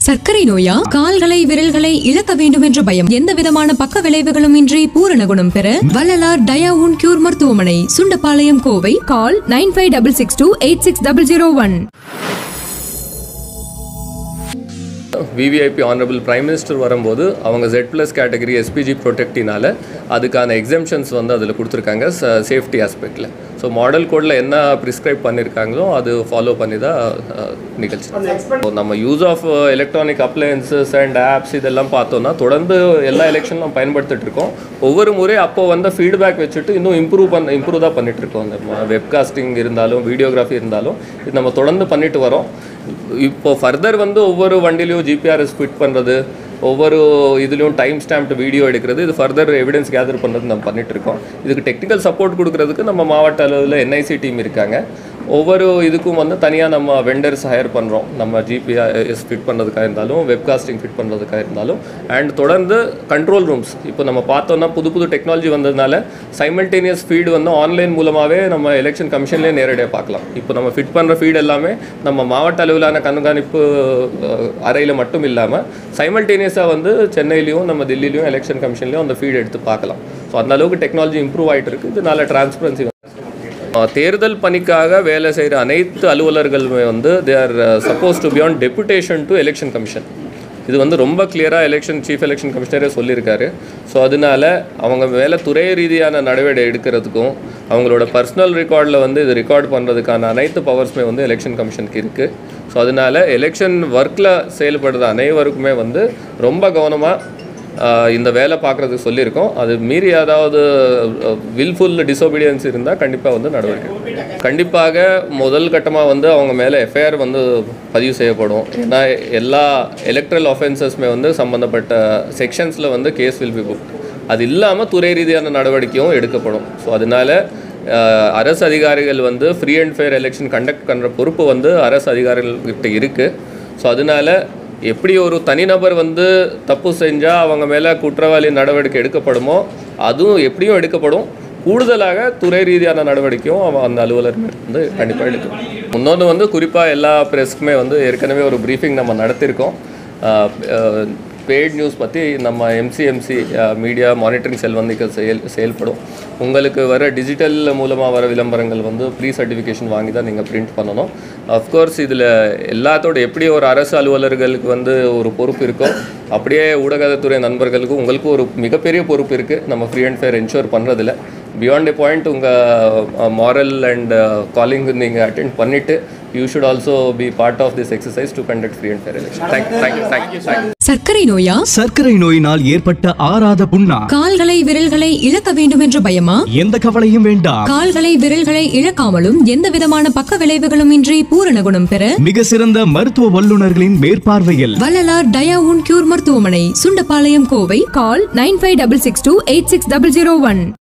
சர்க்கரை நோயா? கால்களை விரல்களை இழக்க வேண்டும் என்ற பயம், எந்த விதமான பக்க விளைவுகளும் இன்றி பூரண குணம் பெற வள்ளலார் டயாவுன் கியூர் மருத்துவமனை, சுண்டபாளையம், கோவை. கால் 9566286001. VVIP Honorable Prime Minister வரும்போது அவங்க Z+ கேட்டகரி SPG ப்ரொடெக்டினால அதுக்கான எக்ஸம்ஷன்ஸ் வந்து அதில் கொடுத்துருக்காங்க சேஃப்டி ஆஸ்பெக்டில். ஸோ மாடல் கோடில் என்ன ப்ரிஸ்கிரைப் பண்ணியிருக்காங்களோ அது ஃபாலோ பண்ணி தான் நிகழ்ச்சி. நம்ம use of electronic appliances and apps இதெல்லாம் பார்த்தோன்னா தொடர்ந்து எல்லா எலெக்ஷன் நம்ம பயன்படுத்திட்டு இருக்கோம். ஒவ்வொரு முறை அப்போது வந்த ஃபீட்பேக் வச்சுட்டு இன்னும் இம்ப்ரூவ் தான் பண்ணிகிட்ருக்கோம். அந்த வெப்காஸ்டிங் இருந்தாலும் வீடியோகிராஃபி இருந்தாலும் இது நம்ம தொடர்ந்து பண்ணிட்டு வரோம். இப்போ ஃபர்தர் வந்து ஒவ்வொரு வண்டிலையும் GPRS ஃபிட் பண்ணுறது, ஒவ்வொரு இதுலேயும் டைம் ஸ்டாம்ப்டு வீடியோ எடுக்கிறது, இது ஃபர்தர் எவிடன்ஸ் கேதர் பண்ணுறது நம்ம பண்ணிகிட்ருக்கோம். இதுக்கு டெக்னிக்கல் சப்போர்ட் கொடுக்குறதுக்கு நம்ம மாவட்ட அளவில் NIC டீம் இருக்காங்க. ஒவ்வொரு இதுக்கும் வந்து தனியாக நம்ம வெண்டர்ஸ் ஹையர் பண்ணுறோம். நம்ம GPS ஃபிட் பண்ணுறதுக்காக இருந்தாலும், வெப்காஸ்டிங் ஃபிட் பண்ணுறதுக்காக இருந்தாலும், அண்ட் தொடர்ந்து கண்ட்ரோல் ரூம்ஸ் இப்போ நம்ம பார்த்தோன்னா புது டெக்னாலஜி வந்ததுனால சைமல்டேனியஸ் ஃபீடு வந்து ஆன்லைன் மூலமாகவே நம்ம எலெக்ஷன் கமிஷன்லேயே நேரடியாக பார்க்கலாம். இப்போ நம்ம ஃபிட் பண்ணுற ஃபீடு எல்லாமே நம்ம மாவட்ட அளவிலான கண்காணிப்பு அறையில் மட்டும் இல்லாமல் சைமல்டேனியஸாக வந்து சென்னையிலையும் நம்ம தில்லியிலையும் எலெக்ஷன் கமிஷன்லேயும் அந்த ஃபீடு எடுத்து பார்க்கலாம். ஸோ அந்த அளவுக்கு டெக்னாலஜி இம்ப்ரூவ் ஆகிட்டு இருக்குது. இதனால டிரான்ஸ்பரன்சி தேர்தல் பணிக்காக வேலை செய்கிற அனைத்து அலுவலர்களுமே வந்து they are supposed to be on deputation to election commission. இது வந்து ரொம்ப கிளியராக சீஃப் எலெக்ஷன் கமிஷனரே சொல்லியிருக்காரு. ஸோ அதனால அவங்க மேலே துறை ரீதியான நடவடிக்கை எடுக்கிறதுக்கும் அவங்களோட பர்சனல் ரெக்கார்டில் வந்து இது ரெக்கார்ட் பண்ணுறதுக்கான அனைத்து பவர்ஸுமே வந்து எலெக்ஷன் கமிஷனுக்கு இருக்குது. ஸோ அதனால எலெக்ஷன் ஒர்க்கில் செயல்படுற அனைவருக்குமே வந்து ரொம்ப கவனமாக இந்த வேலை பார்க்குறதுக்கு சொல்லியிருக்கோம். அது மீறி ஏதாவது வில்ஃபுல் டிசோபீடியன்ஸ் இருந்தால் கண்டிப்பாக வந்து நடவடிக்கை. கண்டிப்பாக முதல் கட்டமாக வந்து அவங்க மேலே FIR வந்து பதிவு செய்யப்படும். ஏன்னா எல்லா எலக்ட்ரல் ஆஃபென்சஸ்மே வந்து சம்மந்தப்பட்ட செக்ஷன்ஸில் வந்து கேஸ் வில் பி புக். அது இல்லாமல் துறை ரீதியான நடவடிக்கையும் எடுக்கப்படும். ஸோ அதனால அரசு அதிகாரிகள் வந்து free and fair election conduct பண்ணுற பொறுப்பு வந்து அரசு அதிகாரிகள்கிட்ட இருக்குது. ஸோ அதனால எப்படி ஒரு தனிநபர் வந்து தப்பு செஞ்சால் அவங்க மேலே குற்றவாளி நடவடிக்கை எடுக்கப்படுமோ அதுவும் எப்படியும் எடுக்கப்படும். கூடுதலாக துறை ரீதியான நடவடிக்கையும் அந்த அலுவலர் வந்து கண்டிப்பாக எடுக்கும். இன்னொன்று வந்து குறிப்பாக எல்லா ப்ரெஸ்க்குமே வந்து ஏற்கனவே ஒரு ப்ரீஃபிங் நம்ம நடத்தியிருக்கோம். பெய்ட் நியூஸ் பற்றி நம்ம MCMC மீடியா மானிட்டரிங் செல் வந்து செயல்படும். உங்களுக்கு வர டிஜிட்டல் மூலமாக வர விளம்பரங்கள் வந்து ப்ரீ சர்டிஃபிகேஷன் வாங்கி தான் நீங்கள் பிரிண்ட் பண்ணணும். அஃப்கோர்ஸ் இதில் எல்லாத்தோட எப்படி ஒரு அரசு அலுவலர்களுக்கு வந்து ஒரு பொறுப்பு இருக்கோ அப்படியே ஊடகத்துறை நண்பர்களுக்கும் உங்களுக்கும் ஒரு மிகப்பெரிய பொறுப்பு இருக்குது. நம்ம ஃப்ரீ அண்ட் ஃபேர் என்ஷூர் பண்ணுறதில்ல. பியாண்ட் எ பாயிண்ட் உங்கள் மாரல் அண்ட் காலிங் நீங்கள் அட்டென்ட் பண்ணிவிட்டு you should also be part of this exercise to conduct free and fair election. Thank you. சர்க்கரை நோயா? சர்க்கரை நோயினால் ஏற்பட்ட ஆறாத புண்ணா? கால்களை விரல்களை இழக்க வேண்டும் என்ற பயமா? எந்த கவலையும் வேண்டாம். கால்களை விரல்களை இழக்காமலும் எந்த விதமான பக்க விளைவுகளும் இன்றி பூரண குணம் பெற மிக சிறந்த மருத்துவ வல்லுநர்களின் மேற்பார்வையில் வள்ளலார் டயாவுன் கியூர் மருத்துவமனை, சுண்டபாளையம், கோவை. கால் 9566286001.